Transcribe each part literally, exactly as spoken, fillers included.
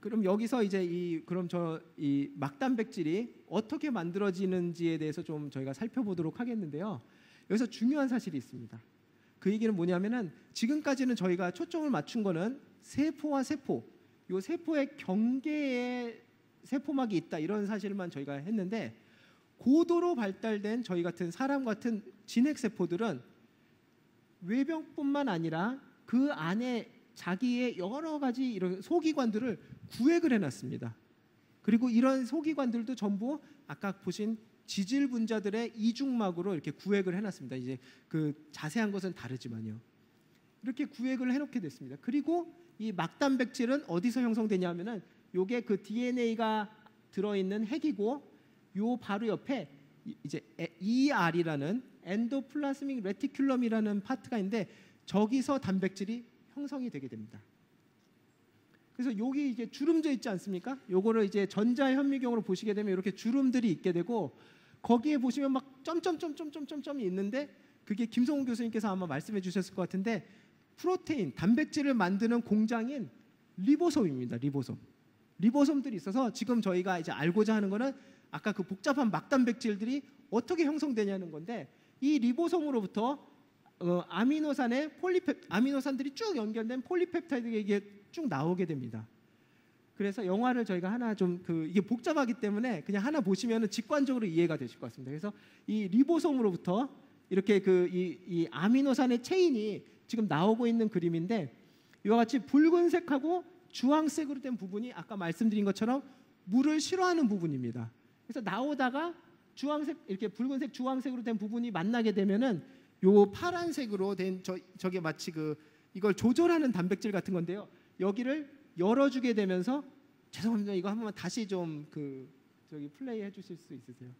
그럼 여기서 이제 이 그럼 저 이 막단백질이 어떻게 만들어지는지에 대해서 좀 저희가 살펴보도록 하겠는데요. 여기서 중요한 사실이 있습니다. 그 얘기는 뭐냐면은 지금까지는 저희가 초점을 맞춘 거는 세포와 세포, 요 세포의 경계에 세포막이 있다 이런 사실만 저희가 했는데, 고도로 발달된 저희 같은 사람 같은 진핵 세포들은 외벽뿐만 아니라 그 안에 자기의 여러 가지 이런 소기관들을 구획을 해놨습니다. 그리고 이런 소기관들도 전부 아까 보신 지질 분자들의 이중막으로 이렇게 구획을 해놨습니다. 이제 그 자세한 것은 다르지만요. 이렇게 구획을 해놓게 됐습니다. 그리고 이 막단백질은 어디서 형성되냐면은 요게 그 디엔에이가 들어있는 핵이고, 요 바로 옆에 이제 이알이라는 엔도플라스믹 레티큘럼이라는 파트가 있는데 저기서 단백질이 형성이 되게 됩니다. 그래서 여기 이제 주름져 있지 않습니까? 요거를 이제 전자현미경으로 보시게 되면 이렇게 주름들이 있게 되고, 거기에 보시면 막 점점점점점점점이 있는데, 그게 김성훈 교수님께서 아마 말씀해 주셨을 것 같은데 프로테인, 단백질을 만드는 공장인 리보솜입니다. 리보솜. 리보솜들이 있어서 지금 저희가 이제 알고자 하는 거는 아까 그 복잡한 막단백질들이 어떻게 형성되냐는 건데, 이 리보솜으로부터 어, 아미노산의 폴리펩 아미노산들이 쭉 연결된 폴리펩타이드가 이게 쭉 나오게 됩니다. 그래서 영화를 저희가 하나 좀 그 이게 복잡하기 때문에 그냥 하나 보시면은 직관적으로 이해가 되실 것 같습니다. 그래서 이 리보솜으로부터 이렇게 그 이 이 아미노산의 체인이 지금 나오고 있는 그림인데, 이와 같이 붉은색하고 주황색으로 된 부분이 아까 말씀드린 것처럼 물을 싫어하는 부분입니다. 그래서 나오다가 주황색, 이렇게 붉은색, 주황색으로 된 부분이 만나게 되면은 요 파란색으로 된 저 저게 마치 그 이걸 조절하는 단백질 같은 건데요. 여기를 열어주게 되면서, 죄송합니다. 이거 한 번만 다시 좀 그 저기 플레이 해주실 수 있으세요?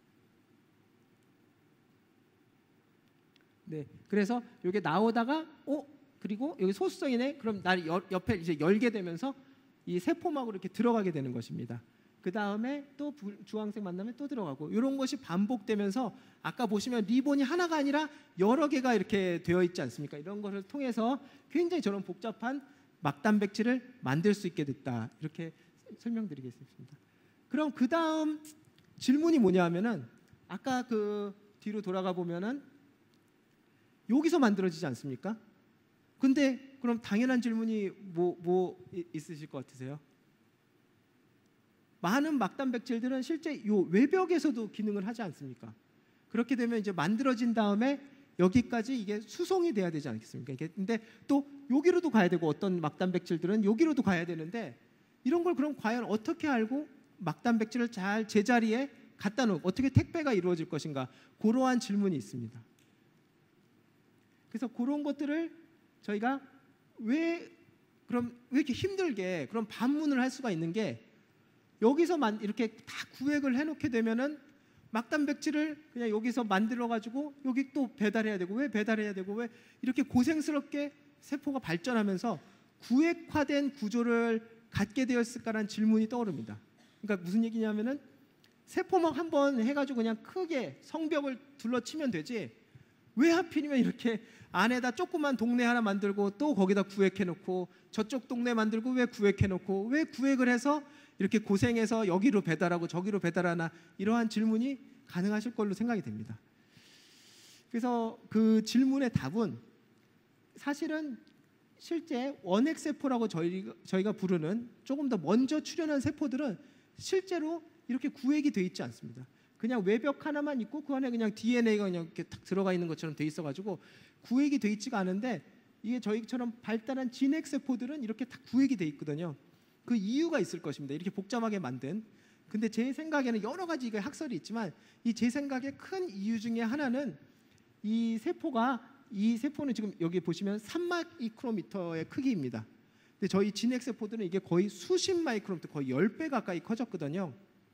네. 그래서 이게 나오다가 어 그리고 여기 소수성이네. 그럼 날 옆에 이제 열게 되면서 이 세포막으로 이렇게 들어가게 되는 것입니다. 그 다음에 또 주황색 만나면 또 들어가고, 이런 것이 반복되면서 아까 보시면 리본이 하나가 아니라 여러 개가 이렇게 되어 있지 않습니까? 이런 것을 통해서 굉장히 저런 복잡한 막단백질을 만들 수 있게 됐다. 이렇게 설명드리겠습니다. 그럼 그 다음 질문이 뭐냐 하면은, 아까 그 뒤로 돌아가 보면은 여기서 만들어지지 않습니까? 근데 그럼 당연한 질문이 뭐, 뭐 있으실 것 같으세요? 많은 막단백질들은 실제 요 외벽에서도 기능을 하지 않습니까? 그렇게 되면 이제 만들어진 다음에 여기까지 이게 수송이 돼야 되지 않겠습니까? 이게 근데 또 여기로도 가야 되고, 어떤 막단백질들은 여기로도 가야 되는데, 이런 걸 그럼 과연 어떻게 알고 막단백질을 잘 제자리에 갖다 놓고 어떻게 택배가 이루어질 것인가? 그러한 질문이 있습니다. 그래서 그런 것들을 저희가 왜 그럼 왜 이렇게 힘들게 그럼 반문을 할 수가 있는 게, 여기서만 이렇게 다 구획을 해놓게 되면은 막단백질을 그냥 여기서 만들어 가지고 여기 또 배달해야 되고, 왜 배달해야 되고, 왜 이렇게 고생스럽게 세포가 발전하면서 구획화된 구조를 갖게 되었을까라는 질문이 떠오릅니다. 그러니까 무슨 얘기냐면은, 세포막 한번 해가지고 그냥 크게 성벽을 둘러치면 되지, 왜 하필이면 이렇게 안에다 조그만 동네 하나 만들고 또 거기다 구획해놓고, 저쪽 동네 만들고 왜 구획해놓고, 왜 구획을 해서 이렇게 고생해서 여기로 배달하고 저기로 배달하나, 이러한 질문이 가능하실 걸로 생각이 됩니다. 그래서 그 질문의 답은 사실은 실제 원핵세포라고 저희, 저희가 부르는 조금 더 먼저 출현한 세포들은 실제로 이렇게 구획이 돼 있지 않습니다. 그냥 외벽 하나만 있고 그 안에 그냥 디엔에이가 그냥 이렇게 탁 들어가 있는 것처럼 돼 있어가지고 구획이 돼 있지가 않은데, 이게 저희처럼 발달한 진핵세포들은 이렇게 다 구획이 돼 있거든요. 그 이유가 있을 것입니다. 이렇게 복잡하게 만든. 근데 제 생각에는 여러 가지 이게 학설이 있지만, 이 제 생각의 큰 이유 중에 하나는, 이 세포가 이 세포는 지금 여기 보시면 삼 마이크로미터의 크기입니다. 근데 저희 진핵 세포들은 이게 거의 수십 마이크로미터, 거의 십 배 가까이 커졌거든요.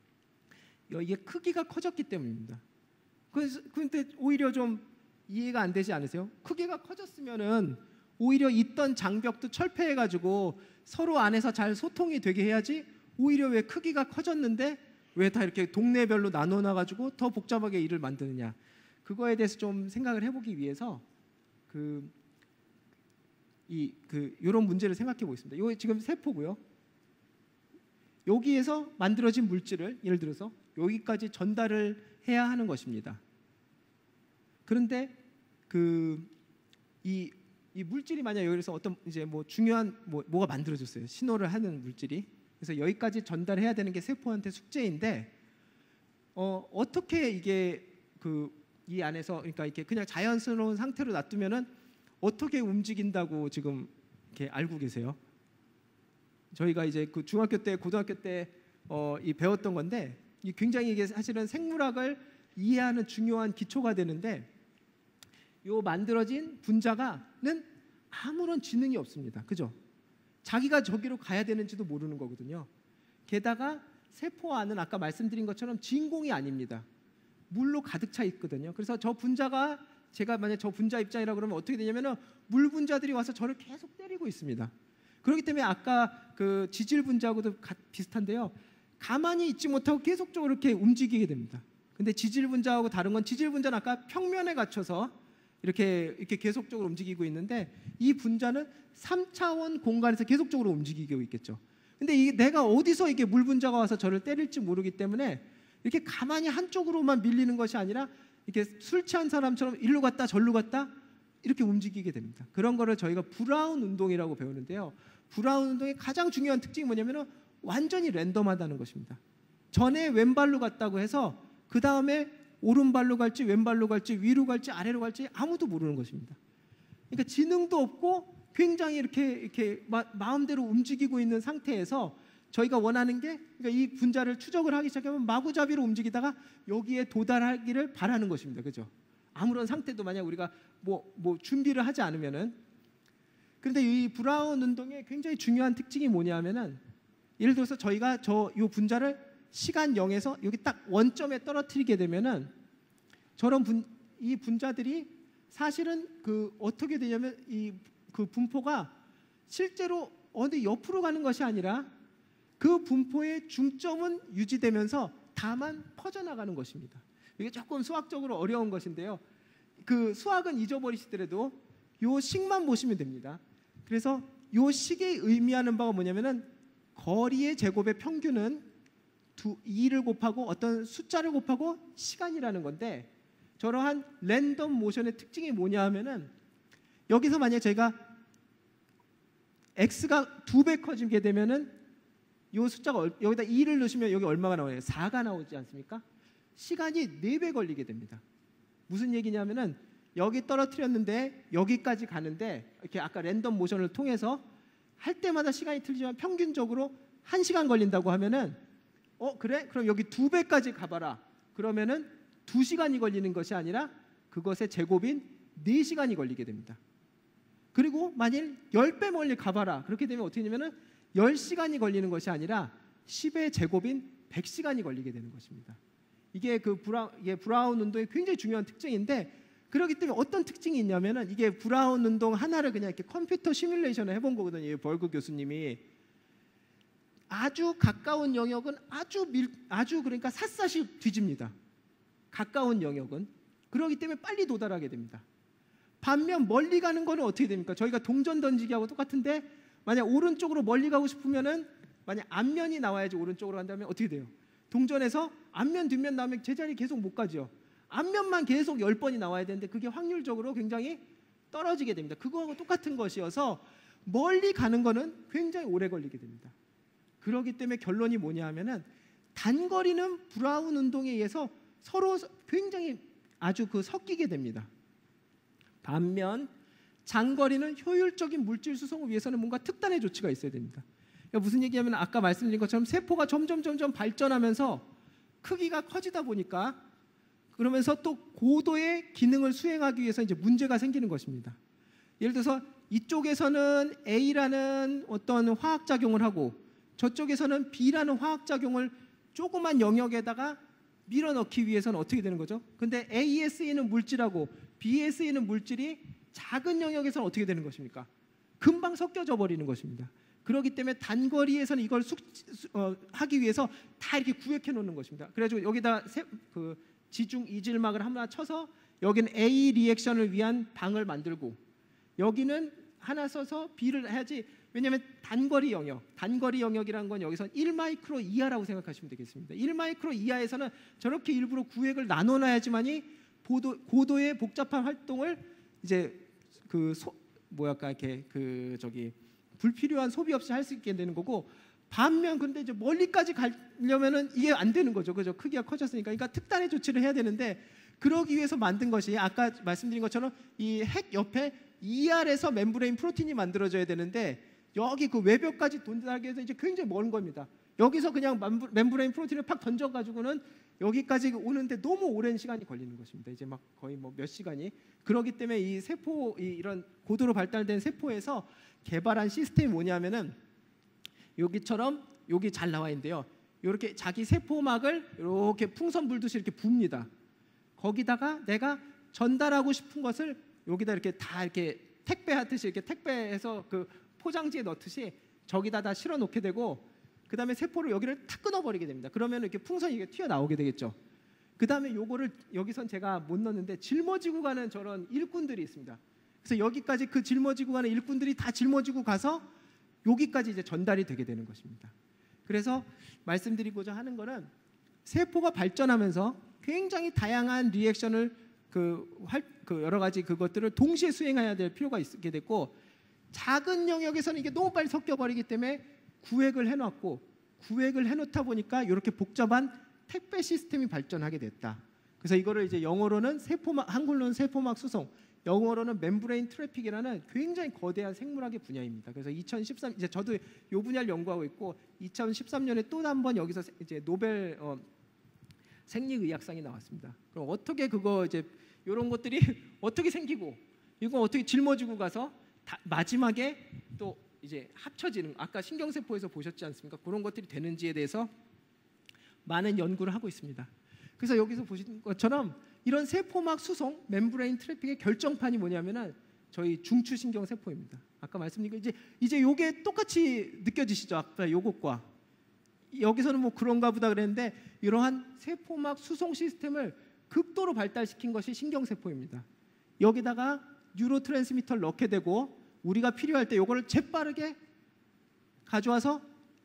이게 크기가 커졌기 때문입니다. 그래서 근데 오히려 좀 이해가 안 되지 않으세요? 크기가 커졌으면은 오히려 있던 장벽도 철폐해가지고 서로 안에서 잘 소통이 되게 해야지, 오히려 왜 크기가 커졌는데 왜 다 이렇게 동네별로 나눠놔가지고 더 복잡하게 일을 만드느냐, 그거에 대해서 좀 생각을 해보기 위해서 그 이 그 이런 문제를 생각해 보겠습니다. 이거 지금 세포고요. 여기에서 만들어진 물질을 예를 들어서 여기까지 전달을 해야 하는 것입니다. 그런데 그 이 이 물질이 만약 여기서 어떤 이제 뭐 중요한 뭐 뭐가 만들어졌어요. 신호를 하는 물질이. 그래서 여기까지 전달해야 되는 게 세포한테 숙제인데 어 어떻게 이게 그 이 안에서 그러니까 이렇게 그냥 자연스러운 상태로 놔두면은 어떻게 움직인다고 지금 이렇게 알고 계세요? 저희가 이제 그 중학교 때 고등학교 때 어 이 배웠던 건데 이 굉장히 이게 사실은 생물학을 이해하는 중요한 기초가 되는데 요 만들어진 분자가는 아무런 지능이 없습니다. 그죠? 자기가 저기로 가야 되는지도 모르는 거거든요. 게다가 세포 안은 아까 말씀드린 것처럼 진공이 아닙니다. 물로 가득 차 있거든요. 그래서 저 분자가 제가 만약 저 분자 입장이라 그러면 어떻게 되냐면은 물 분자들이 와서 저를 계속 때리고 있습니다. 그렇기 때문에 아까 그 지질 분자하고도 비슷한데요. 가만히 있지 못하고 계속적으로 이렇게 움직이게 됩니다. 근데 지질 분자하고 다른 건 지질 분자는 아까 평면에 갇혀서 이렇게 이렇게 계속적으로 움직이고 있는데 이 분자는 삼 차원 공간에서 계속적으로 움직이고 있겠죠. 근데 이 내가 어디서 이게 물 분자가 와서 저를 때릴지 모르기 때문에 이렇게 가만히 한쪽으로만 밀리는 것이 아니라 이렇게 술 취한 사람처럼 일로 갔다 절로 갔다 이렇게 움직이게 됩니다. 그런 거를 저희가 브라운 운동이라고 배우는데요. 브라운 운동의 가장 중요한 특징이 뭐냐면은 완전히 랜덤하다는 것입니다. 전에 왼발로 갔다고 해서 그 다음에 오른발로 갈지 왼발로 갈지 위로 갈지 아래로 갈지 아무도 모르는 것입니다. 그러니까 지능도 없고 굉장히 이렇게 이렇게 마, 마음대로 움직이고 있는 상태에서 저희가 원하는 게 그러니까 이 분자를 추적을 하기 시작하면 마구잡이로 움직이다가 여기에 도달하기를 바라는 것입니다. 그죠? 아무런 상태도 만약 우리가 뭐, 뭐 준비를 하지 않으면은 그런데 이 브라운 운동의 굉장히 중요한 특징이 뭐냐면은 예를 들어서 저희가 저 이 분자를 시간 영에서 여기 딱 원점에 떨어뜨리게 되면은 저런 분, 이 분자들이 사실은 그 어떻게 되냐면 이 그 분포가 실제로 어디 옆으로 가는 것이 아니라 그 분포의 중점은 유지되면서 다만 퍼져나가는 것입니다. 이게 조금 수학적으로 어려운 것인데요. 그 수학은 잊어버리시더라도 요 식만 보시면 됩니다. 그래서 요 식이 의미하는 바가 뭐냐면은 거리의 제곱의 평균은 두, 이를 곱하고 어떤 숫자를 곱하고 시간이라는 건데 저러한 랜덤 모션의 특징이 뭐냐 하면은 여기서 만약 저희가 x가 두 배 커지게 되면은 이 숫자가 여기다 이를 넣으시면 여기 얼마가 나와요? 사가 나오지 않습니까? 시간이 네 배 걸리게 됩니다. 무슨 얘기냐면은 여기 떨어뜨렸는데 여기까지 가는데 이렇게 아까 랜덤 모션을 통해서 할 때마다 시간이 틀리지만 평균적으로 한 시간 걸린다고 하면은 어 그래? 그럼 여기 두 배까지 가봐라. 그러면은 두 시간이 걸리는 것이 아니라 그것의 제곱인 네 시간이 걸리게 됩니다. 그리고 만일 십 배 멀리 가봐라. 그렇게 되면 어떻게 되냐면은 십 시간이 걸리는 것이 아니라 십의 제곱인 백 시간이 걸리게 되는 것입니다. 이게 그 브라운, 이게 브라운 운동의 굉장히 중요한 특징인데 그렇기 때문에 어떤 특징이 있냐면은 이게 브라운 운동 하나를 그냥 이렇게 컴퓨터 시뮬레이션을 해본 거거든요. 벌그 교수님이 아주 가까운 영역은 아주 밀, 아주 그러니까 샅샅이 뒤집니다. 가까운 영역은 그렇기 때문에 빨리 도달하게 됩니다. 반면 멀리 가는 거는 어떻게 됩니까? 저희가 동전 던지기하고 똑같은데 만약 오른쪽으로 멀리 가고 싶으면은 만약 앞면이 나와야지 오른쪽으로 간다면 어떻게 돼요? 동전에서 앞면 뒷면 나오면 제자리 계속 못 가죠. 앞면만 계속 열 번이 나와야 되는데 그게 확률적으로 굉장히 떨어지게 됩니다. 그거하고 똑같은 것이어서 멀리 가는 거는 굉장히 오래 걸리게 됩니다. 그렇기 때문에 결론이 뭐냐 하면은 단거리는 브라운 운동에 의해서 서로 굉장히 아주 그 섞이게 됩니다. 반면 장거리는 효율적인 물질 수송을 위해서는 뭔가 특단의 조치가 있어야 됩니다. 그러니까 무슨 얘기냐면 아까 말씀드린 것처럼 세포가 점점 점점 발전하면서 크기가 커지다 보니까 그러면서 또 고도의 기능을 수행하기 위해서 이제 문제가 생기는 것입니다. 예를 들어서 이쪽에서는 A라는 어떤 화학 작용을 하고 저쪽에서는 B라는 화학 작용을 조그만 영역에다가 밀어넣기 위해서는 어떻게 되는 거죠? 근데 A에 쓰이는 물질하고 B에 쓰이는 물질이 작은 영역에서는 어떻게 되는 것입니까? 금방 섞여져 버리는 것입니다. 그렇기 때문에 단거리에서는 이걸 숙, 어, 하기 위해서 다 이렇게 구획해 놓는 것입니다. 그래가지고 여기다 세, 그 지중 이질막을 하나 쳐서 여기는 A 리액션을 위한 방을 만들고 여기는 하나 써서 B를 해야지. 왜냐하면 단거리 영역, 단거리 영역이라는 건 여기서 일 마이크로 이하라고 생각하시면 되겠습니다. 일 마이크로 이하에서는 저렇게 일부러 구획을 나눠놔야지만이 고도, 고도의 복잡한 활동을 이제 그 소, 뭐랄까 이렇게 그 저기 불필요한 소비 없이 할 수 있게 되는 거고, 반면 근데 이제 멀리까지 가려면은 이게 안 되는 거죠. 그죠? 크기가 커졌으니까. 그러니까 특단의 조치를 해야 되는데, 그러기 위해서 만든 것이 아까 말씀드린 것처럼 이 핵 옆에 이알에서 멤브레인 프로틴이 만들어져야 되는데, 여기 그 외벽까지 도달하기 위해서 이제 굉장히 먼 겁니다. 여기서 그냥 멤브레인 프로틴을 팍 던져가지고는 여기까지 오는데 너무 오랜 시간이 걸리는 것입니다. 이제 막 거의 뭐 몇 시간이. 그렇기 때문에 이 세포, 이 이런 고도로 발달된 세포에서 개발한 시스템이 뭐냐면은 여기처럼 여기 잘 나와 있는데요. 이렇게 자기 세포막을 이렇게 풍선 불듯이 이렇게 붑니다. 거기다가 내가 전달하고 싶은 것을 여기다 이렇게 다 이렇게 택배하듯이 이렇게 택배해서 그 포장지에 넣듯이 저기다 다 실어 놓게 되고, 그 다음에 세포를 여기를 탁 끊어버리게 됩니다. 그러면 이렇게 풍선이 이게 튀어나오게 되겠죠. 그 다음에 요거를 여기선 제가 못 넣었는데 짊어지고 가는 저런 일꾼들이 있습니다. 그래서 여기까지 그 짊어지고 가는 일꾼들이 다 짊어지고 가서 여기까지 이제 전달이 되게 되는 것입니다. 그래서 말씀드리고자 하는 거는, 세포가 발전하면서 굉장히 다양한 리액션을 그, 활, 그 여러 가지 그것들을 동시에 수행해야 될 필요가 있게 됐고, 작은 영역에서는 이게 너무 빨리 섞여버리기 때문에 구획을 해놨고, 구획을 해놓다 보니까 이렇게 복잡한 택배 시스템이 발전하게 됐다. 그래서 이거를 이제 영어로는 세포막, 한글로는 세포막 수송, 영어로는 멤브레인 트래픽이라는 굉장히 거대한 생물학의 분야입니다. 그래서 이천십삼 이제 저도 이 분야를 연구하고 있고, 이천십삼 년에 또 한 번 여기서 이제 노벨 어, 생리의학상이 나왔습니다. 그럼 어떻게 그거 이제 이런 것들이 어떻게 생기고, 이거 어떻게 짊어지고 가서 다, 마지막에 또 이제 합쳐지는, 아까 신경세포에서 보셨지 않습니까? 그런 것들이 되는지에 대해서 많은 연구를 하고 있습니다. 그래서 여기서 보신 것처럼 이런 세포막 수송, 멤브레인 트래픽의 결정판이 뭐냐면은 저희 중추신경세포입니다. 아까 말씀드린 거 이제 이제 요게 똑같이 느껴지시죠? 아까 요것과 여기서는 뭐 그런가 보다 그랬는데, 이러한 세포막 수송 시스템을 극도로 발달시킨 것이 신경세포입니다. 여기다가 뉴로트랜스미터를 넣게 되고, 우리가 필요할 때 요거를 재빠르게 가져와서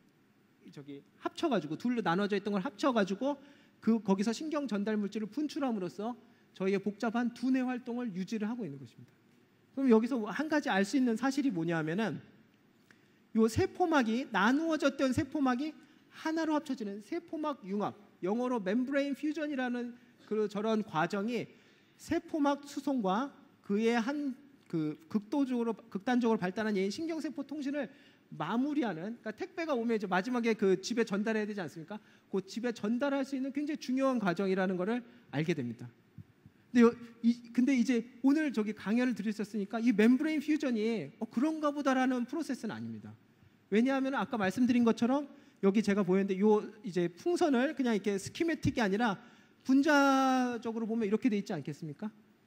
저기 합쳐가지고, 둘로 나눠져 있던 걸 합쳐가지고 그 거기서 신경 전달 물질을 분출함으로써 저희의 복잡한 두뇌 활동을 유지를 하고 있는 것입니다. 그럼 여기서 한 가지 알 수 있는 사실이 뭐냐면은, 요 세포막이 나누어졌던 세포막이 하나로 합쳐지는 세포막 융합, 영어로 멤브레인 퓨전이라는 그 저런 과정이 세포막 수송과 그의 한 그 극도적으로 극단적으로 발달한 예인 신경세포 통신을 마무리하는, 그러니까 택배가 오면 이제 마지막에 그 집에 전달해야 되지 않습니까? 그 집에 전달할 수 있는 굉장히 중요한 과정이라는 것을 알게 됩니다. 근데, 요, 이, 근데 이제 오늘 저기 강연을 들으셨으니까 이 멤브레인 퓨전이 어, 그런가 보다라는 프로세스는 아닙니다. 왜냐하면 아까 말씀드린 것처럼 여기 제가 보였는데, 요 이제 풍선을 그냥 이렇게 스키매틱이 아니라 분자적으로 보면 이렇게 돼 있지 않겠습니까?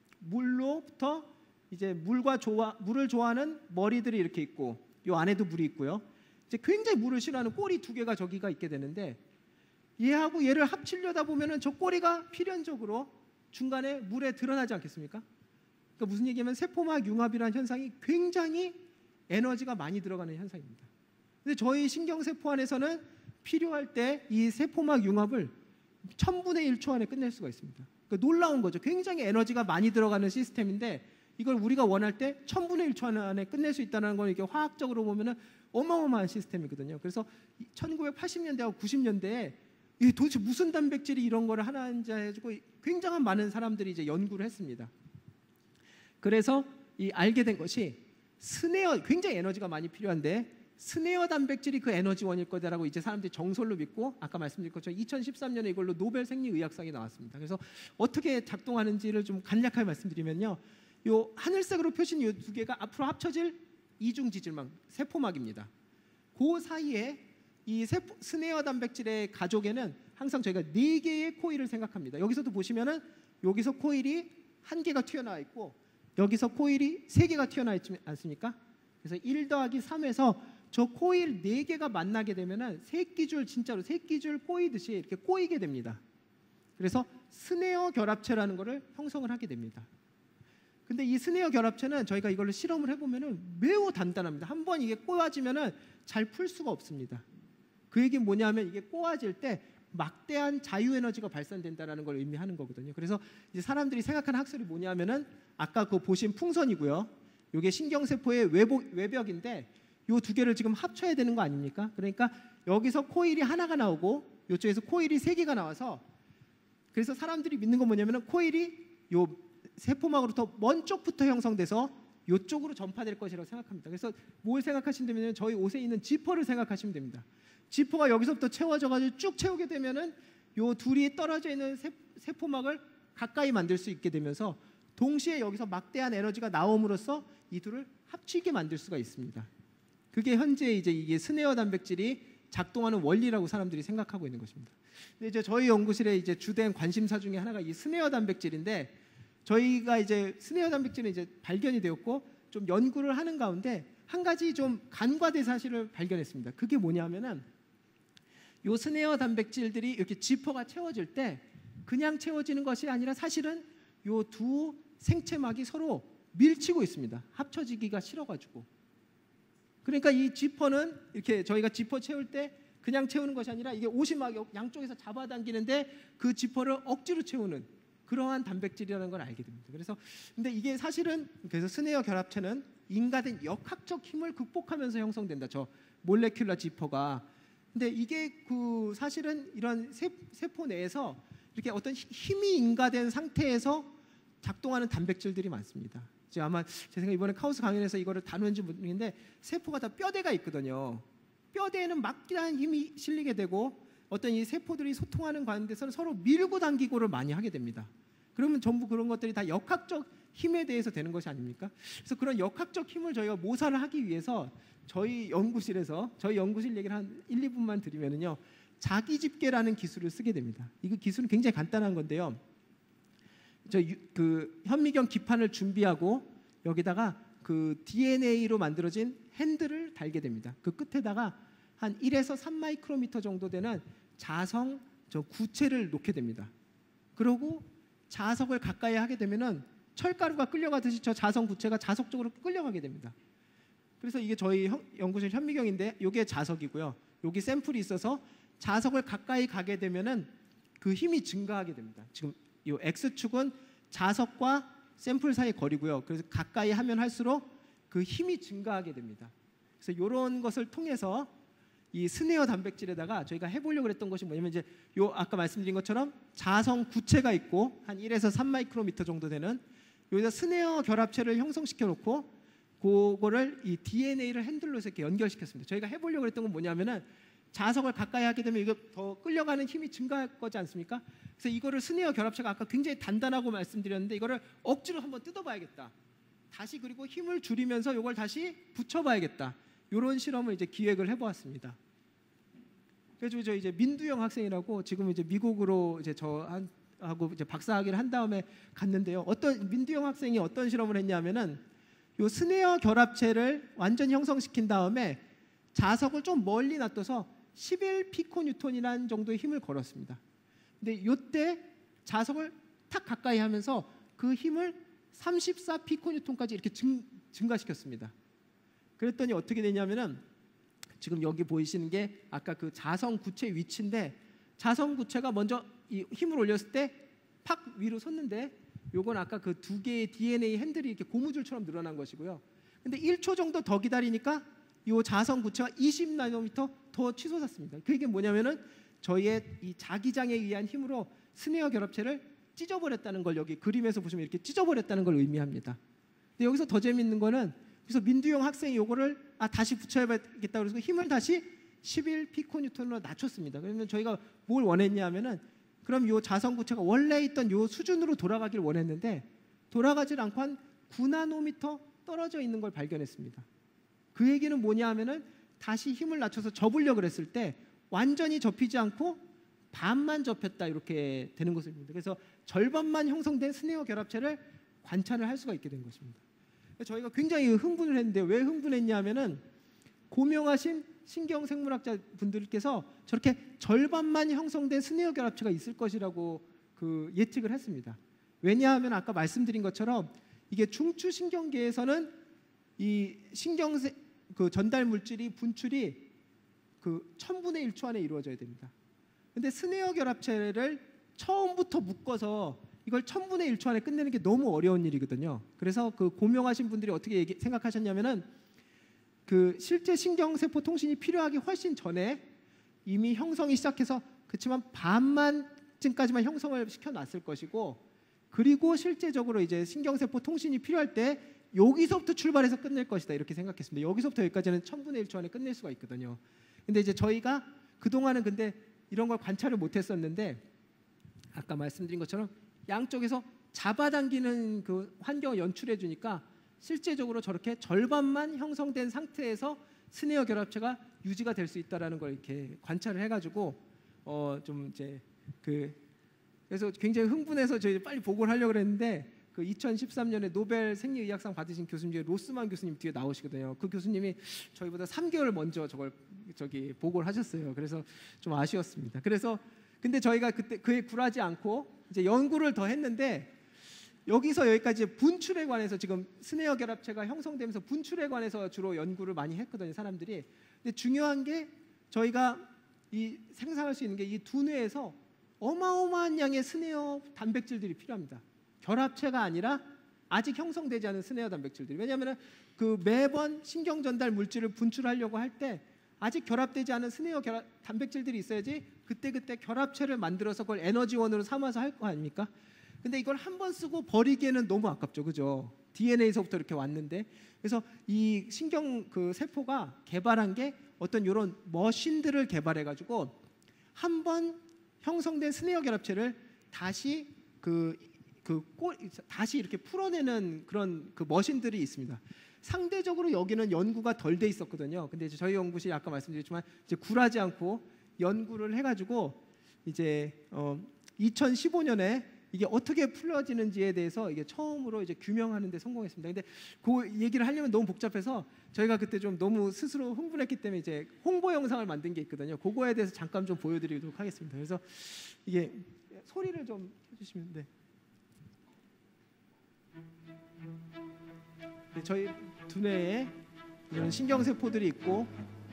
물로부터 이제 물과 좋아, 물을 좋아하는 머리들이 이렇게 있고, 요 안에도 물이 있고요. 이제 굉장히 물을 싫어하는 꼬리 두 개가 저기가 있게 되는데, 얘하고 얘를 합치려다 보면은 저 꼬리가 필연적으로 중간에 물에 드러나지 않겠습니까? 그러니까 무슨 얘기냐면 세포막 융합이라는 현상이 굉장히 에너지가 많이 들어가는 현상입니다. 근데 저희 신경세포 안에서는 필요할 때 이 세포막 융합을 천분의 일 초 안에 끝낼 수가 있습니다. 그러니까 놀라운 거죠. 굉장히 에너지가 많이 들어가는 시스템인데, 이걸 우리가 원할 때 천분의 일 초 안에 끝낼 수 있다는 건 이게 화학적으로 보면은 어마어마한 시스템이거든요. 그래서 천구백팔십 년대하고 구십 년대에 이게 도대체 무슨 단백질이 이런 거를 하나 해가지고 굉장한 많은 사람들이 이제 연구를 했습니다. 그래서 이 알게 된 것이 스네어, 굉장히 에너지가 많이 필요한데 스네어 단백질이 그 에너지원일 거다라고 이제 사람들이 정설로 믿고, 아까 말씀드린 것처럼 이천십삼 년에 이걸로 노벨 생리의학상이 나왔습니다. 그래서 어떻게 작동하는지를 좀 간략하게 말씀드리면요, 요 하늘색으로 표시된 이 두 개가 앞으로 합쳐질 이중지질막, 세포막입니다. 그 사이에 이 세포, 스네어 단백질의 가족에는 항상 저희가 네 개의 코일을 생각합니다. 여기서도 보시면은 여기서 코일이 한 개가 튀어나와 있고, 여기서 코일이 세 개가 튀어나와 있지 않습니까? 그래서 일 더하기 삼에서 저 코일 네 개가 만나게 되면은 새끼줄, 진짜로 새끼줄 꼬이듯이 이렇게 꼬이게 됩니다. 그래서 스네어 결합체라는 것을 형성을 하게 됩니다. 근데 이 스네어 결합체는 저희가 이걸로 실험을 해보면은 매우 단단합니다. 한번 이게 꼬아지면은 잘 풀 수가 없습니다. 그 얘기는 뭐냐면 이게 꼬아질 때 막대한 자유 에너지가 발산된다는 걸 의미하는 거거든요. 그래서 이제 사람들이 생각하는 학설이 뭐냐면은 아까 그 보신 풍선이고요. 이게 신경세포의 외복, 외벽인데 이 두 개를 지금 합쳐야 되는 거 아닙니까? 그러니까 여기서 코일이 하나가 나오고 이쪽에서 코일이 세 개가 나와서, 그래서 사람들이 믿는 건 뭐냐면은 코일이 요 세포막으로부터 먼 쪽부터 형성돼서 이쪽으로 전파될 것이라고 생각합니다. 그래서 뭘 생각하시면 저희 옷에 있는 지퍼를 생각하시면 됩니다. 지퍼가 여기서부터 채워져 가지고 쭉 채우게 되면은 요 둘이 떨어져 있는 세, 세포막을 가까이 만들 수 있게 되면서 동시에 여기서 막대한 에너지가 나옴으로써 이 둘을 합치게 만들 수가 있습니다. 그게 현재 이제 이게 스네어 단백질이 작동하는 원리라고 사람들이 생각하고 있는 것입니다. 근데 이제 저희 연구실의 이제 주된 관심사 중에 하나가 이 스네어 단백질인데, 저희가 이제 스네어 단백질은 이제 발견이 되었고 좀 연구를 하는 가운데 한 가지 좀 간과된 사실을 발견했습니다. 그게 뭐냐면은 요 스네어 단백질들이 이렇게 지퍼가 채워질 때 그냥 채워지는 것이 아니라 사실은 요 두 생체막이 서로 밀치고 있습니다. 합쳐지기가 싫어가지고. 그러니까 이 지퍼는 이렇게 저희가 지퍼 채울 때 그냥 채우는 것이 아니라 이게 옷이 막 양쪽에서 잡아당기는데 그 지퍼를 억지로 채우는 그러한 단백질이라는 걸 알게 됩니다. 그래서 근데 이게 사실은 그래서 스네어 결합체는 인가된 역학적 힘을 극복하면서 형성된다. 저 몰레큘러 지퍼가. 근데 이게 그 사실은 이런 세, 세포 내에서 이렇게 어떤 힘이 인가된 상태에서 작동하는 단백질들이 많습니다. 지금 아마 제 생각 이번에 카오스 강연에서 이거를 다루는지 모르겠는데 세포가 다 뼈대가 있거든요. 뼈대에는 막대한 힘이 실리게 되고 어떤 이 세포들이 소통하는 가운데서는 서로 밀고 당기고를 많이 하게 됩니다. 그러면 전부 그런 것들이 다 역학적 힘에 대해서 되는 것이 아닙니까? 그래서 그런 역학적 힘을 저희가 모사를 하기 위해서 저희 연구실에서 저희 연구실 얘기를 한 일, 이 분만 드리면은요. 자기 집계라는 기술을 쓰게 됩니다. 이거 기술은 굉장히 간단한 건데요. 저 그 현미경 기판을 준비하고 여기다가 그 디엔에이로 만들어진 핸들을 달게 됩니다. 그 끝에다가 한 일에서 삼 마이크로미터 정도 되는 자성 저 구체를 놓게 됩니다. 그리고 자석을 가까이 하게 되면은 철가루가 끌려가듯이 저 자성 구체가 자석적으로 끌려가게 됩니다. 그래서 이게 저희 연구실 현미경인데 이게 자석이고요. 여기 샘플이 있어서 자석을 가까이 가게 되면은 그 힘이 증가하게 됩니다. 지금 이 X축은 자석과 샘플 사이 거리고요. 그래서 가까이 하면 할수록 그 힘이 증가하게 됩니다. 그래서 이런 것을 통해서 이 스네어 단백질에다가 저희가 해보려고 했던 것이 뭐냐면 이제 요 아까 말씀드린 것처럼 자성 구체가 있고 한 일에서 삼 마이크로미터 정도 되는 여기다 스네어 결합체를 형성시켜 놓고 그거를 이 디엔에이를 핸들로 해서 이렇게 연결시켰습니다. 저희가 해보려고 했던 건 뭐냐면은 자석을 가까이 하게 되면 이거 더 끌려가는 힘이 증가할 거지 않습니까? 그래서 이거를 스네어 결합체가 아까 굉장히 단단하고 말씀드렸는데 이거를 억지로 한번 뜯어봐야겠다. 다시 그리고 힘을 줄이면서 이걸 다시 붙여봐야겠다. 이런 실험을 이제 기획을 해보았습니다. 그래서 저 이제 민두영 학생이라고 지금 이제 미국으로 이제 저 하고 이제 박사학위를 한 다음에 갔는데요. 어떤 민두영 학생이 어떤 실험을 했냐면은 요 스네어 결합체를 완전히 형성시킨 다음에 자석을 좀 멀리 놔둬서 십일 피코뉴턴이라는 정도의 힘을 걸었습니다. 근데 이때 자석을 탁 가까이 하면서 그 힘을 삼십사 피코뉴턴까지 이렇게 증, 증가시켰습니다. 그랬더니 어떻게 되냐면은 지금 여기 보이시는 게 아까 그 자성 구체 위치인데 자성 구체가 먼저 이 힘을 올렸을 때 팍 위로 섰는데 요건 아까 그 두 개의 디엔에이 핸들이 이렇게 고무줄처럼 늘어난 것이고요. 근데 일 초 정도 더 기다리니까 이 자성 구체가 이십 나노미터 더 치솟았습니다. 그게 뭐냐면은 저희의 이 자기장에 의한 힘으로 스네어 결합체를 찢어버렸다는 걸 여기 그림에서 보시면 이렇게 찢어버렸다는 걸 의미합니다. 근데 여기서 더 재밌는 거는 그래서 민두영 학생이 요거를 아 다시 붙여야겠다 그래서 힘을 다시 십일 피코뉴턴으로 낮췄습니다. 그러면 저희가 뭘 원했냐면은 그럼 요 자성 구체가 원래 있던 요 수준으로 돌아가길 원했는데 돌아가질 않고 한 구 나노미터 떨어져 있는 걸 발견했습니다. 그 얘기는 뭐냐 하면은 다시 힘을 낮춰서 접으려고 그랬을 때 완전히 접히지 않고 반만 접혔다 이렇게 되는 것입니다. 그래서 절반만 형성된 스네어 결합체를 관찰을 할 수가 있게 된 것입니다. 저희가 굉장히 흥분을 했는데 왜 흥분했냐면은 고명하신 신경생물학자 분들께서 저렇게 절반만 형성된 스네어 결합체가 있을 것이라고 그 예측을 했습니다. 왜냐하면 아까 말씀드린 것처럼 이게 중추신경계에서는 이 신경세 그 전달 물질이 분출이 그 천분의 일 초 안에 이루어져야 됩니다. 근데 스네어 결합체를 처음부터 묶어서 이걸 천분의 일 초 안에 끝내는 게 너무 어려운 일이거든요. 그래서 그 고명하신 분들이 어떻게 얘기, 생각하셨냐면은 그 실제 신경세포 통신이 필요하기 훨씬 전에 이미 형성이 시작해서 그렇지만 반만쯤까지만 형성을 시켜놨을 것이고, 그리고 실제적으로 이제 신경세포 통신이 필요할 때 여기서부터 출발해서 끝낼 것이다 이렇게 생각했습니다. 여기서부터 여기까지는 천분의 일 초 안에 끝낼 수가 있거든요. 근데 이제 저희가 그동안은 근데 이런 걸 관찰을 못했었는데, 아까 말씀드린 것처럼 양쪽에서 잡아당기는 그 환경을 연출해 주니까 실제적으로 저렇게 절반만 형성된 상태에서 스네어 결합체가 유지가 될 수 있다라는 걸 이렇게 관찰을 해가지고 어 좀 이제 그 그래서 굉장히 흥분해서 저희 빨리 보고를 하려고 그랬는데, 그 이천십삼 년에 노벨 생리의학상 받으신 교수님 중에 로스만 교수님 뒤에 나오시거든요. 그 교수님이 저희보다 삼 개월 먼저 저걸 저기 보고를 하셨어요. 그래서 좀 아쉬웠습니다. 그래서 근데 저희가 그때 그에 굴하지 않고 이제 연구를 더 했는데, 여기서 여기까지 분출에 관해서 지금 스네어 결합체가 형성되면서 분출에 관해서 주로 연구를 많이 했거든요, 사람들이. 근데 중요한 게 저희가 이 생산할 수 있는 게 이 두뇌에서 어마어마한 양의 스네어 단백질들이 필요합니다. 결합체가 아니라 아직 형성되지 않은 스네어 단백질들이. 왜냐하면 그 매번 신경 전달 물질을 분출하려고 할 때 아직 결합되지 않은 스네어 결합 단백질들이 있어야지 그때그때 결합체를 만들어서 그걸 에너지원으로 삼아서 할 거 아닙니까? 근데 이걸 한 번 쓰고 버리기에는 너무 아깝죠, 그죠? 디엔에이서부터 이렇게 왔는데, 그래서 이 신경 그 세포가 개발한 게 어떤 이런 머신들을 개발해가지고 한 번 형성된 스네어 결합체를 다시 그 그 꼬, 다시 이렇게 풀어내는 그런 그 머신들이 있습니다. 상대적으로 여기는 연구가 덜 돼 있었거든요. 근데 이제 저희 연구실이 아까 말씀드렸지만 이제 굴하지 않고 연구를 해가지고 이제 어 이천십오 년에 이게 어떻게 풀어지는지에 대해서 이게 처음으로 이제 규명하는 데 성공했습니다. 근데 그 얘기를 하려면 너무 복잡해서 저희가 그때 좀 너무 스스로 흥분했기 때문에 이제 홍보 영상을 만든 게 있거든요. 그거에 대해서 잠깐 좀 보여드리도록 하겠습니다. 그래서 이게 소리를 좀 해주시면 돼. 네, 저희 두뇌에 이런 신경세포들이 있고,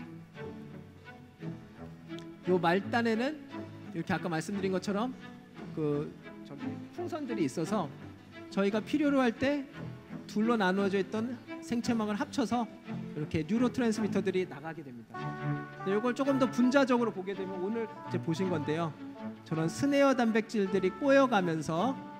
요 말단에는 이렇게 아까 말씀드린 것처럼 그 저기 풍선들이 있어서 저희가 필요로 할 때 둘로 나누어져 있던 생체막을 합쳐서 이렇게 뉴로트랜스미터들이 나가게 됩니다. 이걸 조금 더 분자적으로 보게 되면 오늘 이제 보신 건데요. 저런 스네어 단백질들이 꼬여가면서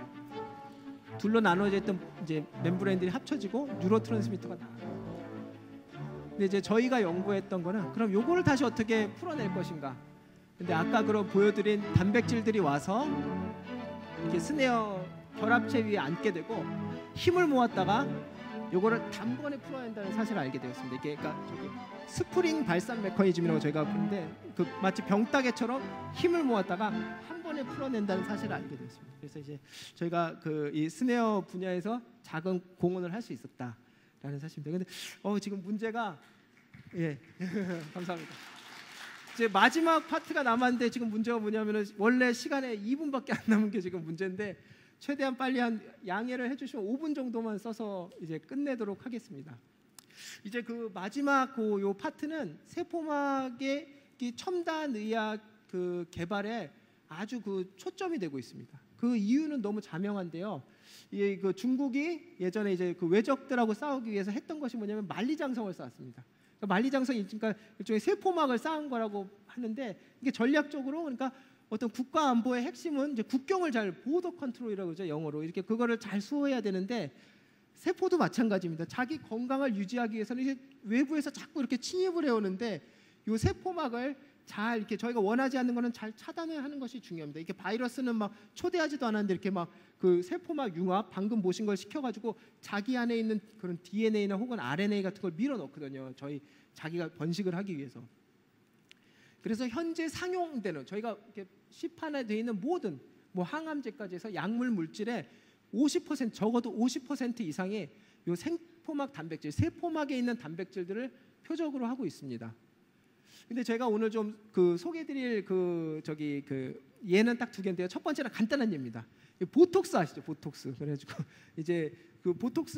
둘로 나눠져 있던 이제 멤브레인들이 합쳐지고 뉴로트랜스미터가 나와요. 근데 이제 저희가 연구했던 거는 그럼 요거를 다시 어떻게 풀어낼 것인가. 근데 아까 그럼 보여드린 단백질들이 와서 이렇게 스네어 결합체 위에 앉게 되고 힘을 모았다가 요거를 단번에 풀어야 한다는 사실을 알게 되었습니다. 이게 그러니까 저기 스프링 발산 메커니즘이라고 저희가 부르는데, 그 마치 병따개처럼 힘을 모았다가 한 번에 풀어낸다는 사실을 알게 되었습니다. 그래서 이제 저희가 그 이 스네어 분야에서 작은 공헌을 할 수 있었다라는 사실입니다. 근데 어 지금 문제가 예 감사합니다. 이제 마지막 파트가 남았는데 지금 문제가 뭐냐면은 원래 시간에 이 분밖에 안 남은 게 지금 문제인데, 최대한 빨리 한 양해를 해주시면 오 분 정도만 써서 이제 끝내도록 하겠습니다. 이제 그 마지막 그 요 파트는 세포막의 이 첨단 의학 그 개발에 아주 그 초점이 되고 있습니다. 그 이유는 너무 자명한데요. 이 그 중국이 예전에 이제 그 외적들하고 싸우기 위해서 했던 것이 뭐냐면 만리장성을 쌓았습니다. 그러니까 만리장성이 그러니까 일종의 세포막을 쌓은 거라고 하는데, 이게 전략적으로 그러니까 어떤 국가 안보의 핵심은 이제 국경을 잘 보더 컨트롤이라고 그러죠, 영어로. 이렇게 그거를 잘 수호해야 되는데, 세포도 마찬가지입니다. 자기 건강을 유지하기 위해서는 이제 외부에서 자꾸 이렇게 침입을 해오는데, 이 세포막을 잘 이렇게 저희가 원하지 않는 거는 잘 차단을 하는 것이 중요합니다. 이렇게 바이러스는 막 초대하지도 않았는데 이렇게 막 그 세포막 융합 방금 보신 걸 시켜가지고 자기 안에 있는 그런 디엔에이나 혹은 알엔에이 같은 걸 밀어넣거든요. 저희 자기가 번식을 하기 위해서. 그래서 현재 상용되는 저희가 이렇게 시판에 있는 모든 뭐 항암제까지 해서 약물 물질의 오십 퍼센트 적어도 오십 퍼센트 이상의 요 생포막 단백질, 세포막에 있는 단백질들을 표적으로 하고 있습니다. 근데 제가 오늘 좀 그 소개드릴 그 저기 그 예는 딱 두 개인데요. 첫 번째는 간단한 예입니다. 보톡스 아시죠? 보톡스. 그래가지고 이제 그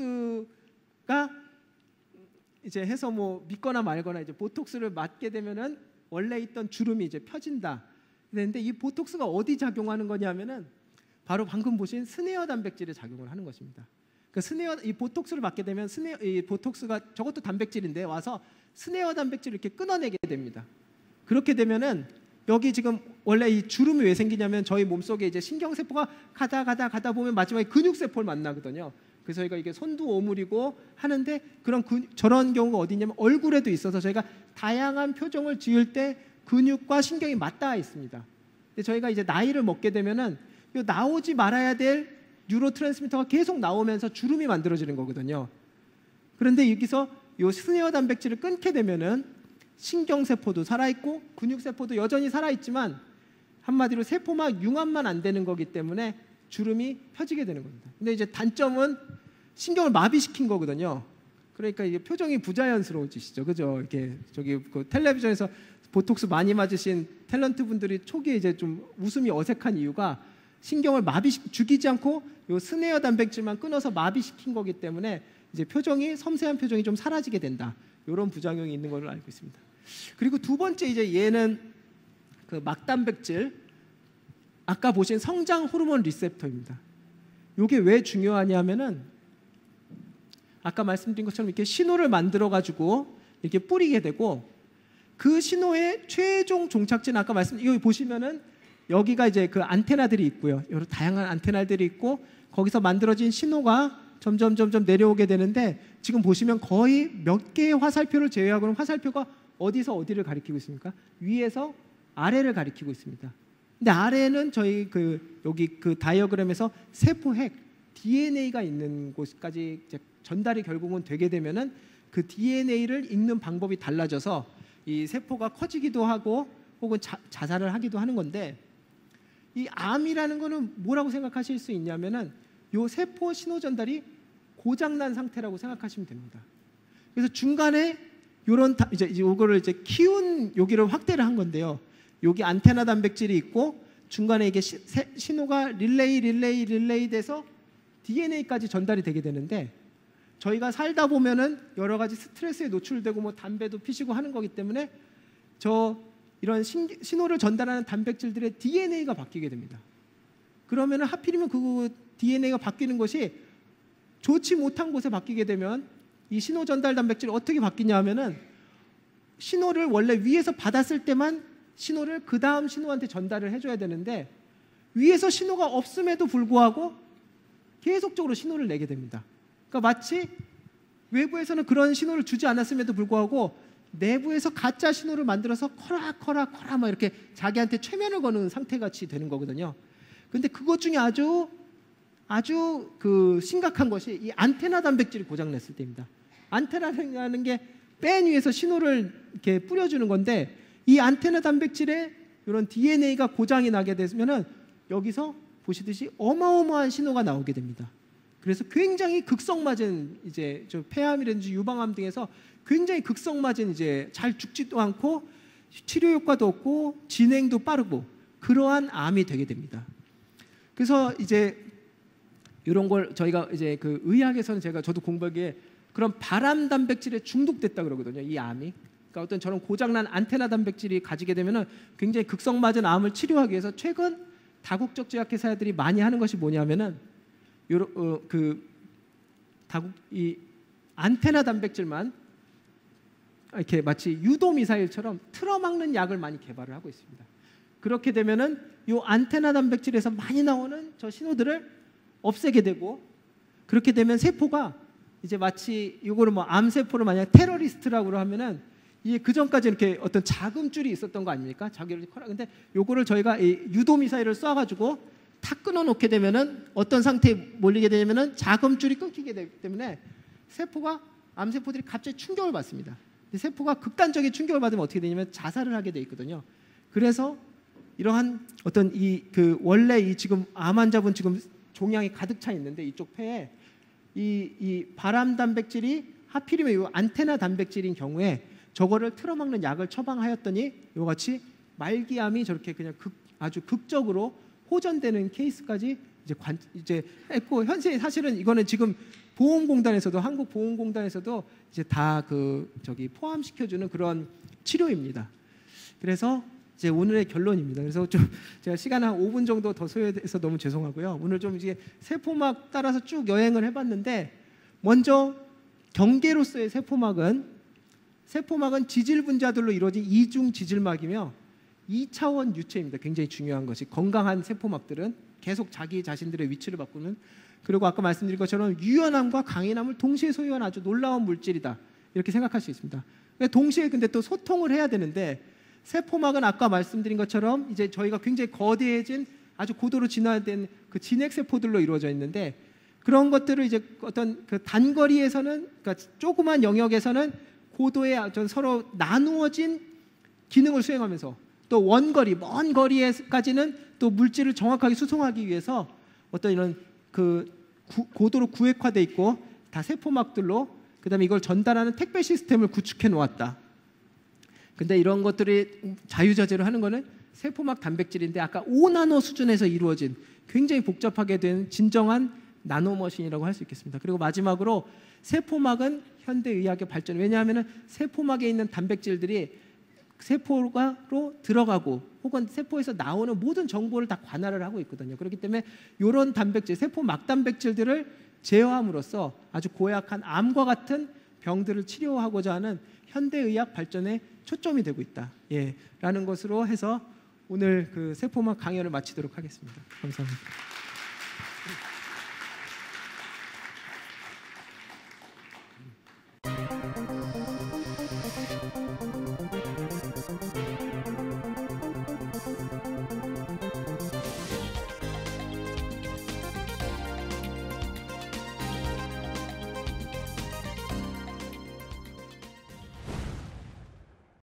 보톡스가 이제 해서 뭐 믿거나 말거나 이제 보톡스를 맞게 되면은 원래 있던 주름이 이제 펴진다. 그런데 이 보톡스가 어디 작용하는 거냐면은 바로 방금 보신 스네어 단백질에 작용을 하는 것입니다. 그 스네어 이 보톡스를 맞게 되면 스네어 이 보톡스가 저것도 단백질인데 와서 스네어 단백질을 이렇게 끊어내게 됩니다. 그렇게 되면은 여기 지금 원래 이 주름이 왜 생기냐면 저희 몸속에 이제 신경세포가 가다 가다 가다 보면 마지막에 근육세포를 만나거든요. 그래서 저희가 이게 손도 오물이고 하는데 그런 근, 저런 경우가 어디 있냐면 얼굴에도 있어서 저희가 다양한 표정을 지을 때 근육과 신경이 맞닿아 있습니다. 근데 저희가 이제 나이를 먹게 되면은 요 나오지 말아야 될 뉴로트랜스미터가 계속 나오면서 주름이 만들어지는 거거든요. 그런데 여기서 요 스네어 단백질을 끊게 되면은 신경세포도 살아있고 근육세포도 여전히 살아있지만 한마디로 세포막 융합만 안 되는 거기 때문에 주름이 펴지게 되는 겁니다. 근데 이제 단점은 신경을 마비시킨 거거든요. 그러니까 이게 표정이 부자연스러워지시죠, 그죠? 이렇게 저기 그 텔레비전에서 보톡스 많이 맞으신 탤런트 분들이 초기에 이제 좀 웃음이 어색한 이유가 신경을 마비 죽이지 않고 요 스네어 단백질만 끊어서 마비시킨 거기 때문에 이제 표정이 섬세한 표정이 좀 사라지게 된다. 이런 부작용이 있는 걸로 알고 있습니다. 그리고 두 번째 이제 얘는 그 막단백질, 아까 보신 성장 호르몬 리셉터입니다. 이게 왜 중요하냐면은 아까 말씀드린 것처럼 이렇게 신호를 만들어 가지고 이렇게 뿌리게 되고 그 신호의 최종 종착지는 아까 말씀 여기 보시면은 여기가 이제 그 안테나들이 있고요. 여러 다양한 안테나들이 있고 거기서 만들어진 신호가 점점 점점 내려오게 되는데 지금 보시면 거의 몇 개의 화살표를 제외하고는 화살표가 어디서 어디를 가리키고 있습니까? 위에서 아래를 가리키고 있습니다. 근데 아래는 저희 그 여기 그 다이어그램에서 세포핵 디엔에이가 있는 곳까지 이제 전달이 결국은 되게 되면은 그 디엔에이를 읽는 방법이 달라져서 이 세포가 커지기도 하고 혹은 자, 자살을 하기도 하는 건데 이 암이라는 거는 뭐라고 생각하실 수 있냐면은 요 세포 신호 전달이 고장난 상태라고 생각하시면 됩니다. 그래서 중간에 요런 다, 이제 요거를 이제 키운 여기를 확대를 한 건데요. 여기 안테나 단백질이 있고 중간에 이게 시, 세, 신호가 릴레이 릴레이 릴레이 돼서 디엔에이까지 전달이 되게 되는데 저희가 살다 보면은 여러 가지 스트레스에 노출되고 뭐 담배도 피시고 하는 거기 때문에 저 이런 신, 신호를 전달하는 단백질들의 디엔에이가 바뀌게 됩니다. 그러면은 하필이면 그 디엔에이가 바뀌는 것이 좋지 못한 곳에 바뀌게 되면 이 신호 전달 단백질이 어떻게 바뀌냐 하면은 신호를 원래 위에서 받았을 때만 신호를 그 다음 신호한테 전달을 해줘야 되는데 위에서 신호가 없음에도 불구하고 계속적으로 신호를 내게 됩니다. 그러니까 마치 외부에서는 그런 신호를 주지 않았음에도 불구하고 내부에서 가짜 신호를 만들어서 커라 커라 커라 막 이렇게 자기한테 최면을 거는 상태같이 되는 거거든요. 근데 그것 중에 아주 아주 그 심각한 것이 이 안테나 단백질이 고장났을 때입니다. 안테나라는 게 뺀 위에서 신호를 이렇게 뿌려주는 건데 이 안테나 단백질에 이런 디엔에이가 고장이 나게 되면은 여기서 보시듯이 어마어마한 신호가 나오게 됩니다. 그래서 굉장히 극성맞은 이제 저 폐암이라든지 유방암 등에서 굉장히 극성맞은 이제 잘 죽지도 않고 치료 효과도 없고 진행도 빠르고 그러한 암이 되게 됩니다. 그래서 이제 이런 걸 저희가 이제 그 의학에서는 제가 저도 공부하기에 그런 발암 단백질에 중독됐다 그러거든요. 이 암이. 그러니까 어떤 저런 고장난 안테나 단백질이 가지게 되면은 굉장히 극성맞은 암을 치료하기 위해서 최근 다국적 제약회사들이 많이 하는 것이 뭐냐면은 요런 어, 그 다국 이 안테나 단백질만 이렇게 마치 유도 미사일처럼 틀어막는 약을 많이 개발을 하고 있습니다. 그렇게 되면은 요 안테나 단백질에서 많이 나오는 저 신호들을 없애게 되고 그렇게 되면 세포가 이제 마치 이거를 뭐 암세포를 만약 테러리스트라고 하면은 이게 그 전까지 이렇게 어떤 자금줄이 있었던 거 아닙니까? 자기를 커라. 근데 요거를 저희가 이 유도 미사일을 쏴가지고 탁 끊어놓게 되면은 어떤 상태에 몰리게 되면은 자금줄이 끊기게 되기 때문에 세포가 암세포들이 갑자기 충격을 받습니다. 근데 세포가 극단적인 충격을 받으면 어떻게 되냐면 자살을 하게 돼 있거든요. 그래서 이러한 어떤 이 그 원래 이 지금 암 환자분 지금 종양이 가득 차 있는데 이쪽 폐에 이, 이 발암 단백질이 하필이면 이 안테나 단백질인 경우에 저거를 틀어막는 약을 처방하였더니 이와 같이 말기암이 저렇게 그냥 극, 아주 극적으로 호전되는 케이스까지 이제 관 이제 했고 현재 사실은 이거는 지금 보험공단에서도 한국보험공단에서도 이제 다 그 저기 포함시켜주는 그런 치료입니다. 그래서 이제 오늘의 결론입니다. 그래서 좀 제가 시간 한 오 분 정도 더 소요해서 너무 죄송하고요. 오늘 좀 이제 세포막 따라서 쭉 여행을 해봤는데 먼저 경계로서의 세포막은 세포막은 지질 분자들로 이루어진 이중 지질막이며 이 차원 유체입니다. 굉장히 중요한 것이 건강한 세포막들은 계속 자기 자신들의 위치를 바꾸는 그리고 아까 말씀드린 것처럼 유연함과 강인함을 동시에 소유한 아주 놀라운 물질이다. 이렇게 생각할 수 있습니다. 동시에 근데 또 소통을 해야 되는데 세포막은 아까 말씀드린 것처럼 이제 저희가 굉장히 거대해진 아주 고도로 진화된 그 진핵 세포들로 이루어져 있는데 그런 것들을 이제 어떤 그 단거리에서는 그러니까 조그만 영역에서는 고도의 어떤 서로 나누어진 기능을 수행하면서 또 원거리 먼 거리에까지는 또 물질을 정확하게 수송하기 위해서 어떤 이런 그 구, 고도로 구획화돼 있고 다 세포막들로 그다음에 이걸 전달하는 택배 시스템을 구축해 놓았다. 근데 이런 것들이 자유자재로 하는 거는 세포막 단백질인데 아까 오 나노 수준에서 이루어진 굉장히 복잡하게 된 진정한 나노머신이라고 할 수 있겠습니다. 그리고 마지막으로 세포막은 현대의학의 발전 왜냐하면 세포막에 있는 단백질들이 세포로 들어가고 혹은 세포에서 나오는 모든 정보를 다 관할을 하고 있거든요. 그렇기 때문에 이런 단백질, 세포막 단백질들을 제어함으로써 아주 고약한 암과 같은 병들을 치료하고자 하는 현대의학 발전에 초점이 되고 있다. 예, 라는 것으로 해서 오늘 그 세포막 강연을 마치도록 하겠습니다. 감사합니다.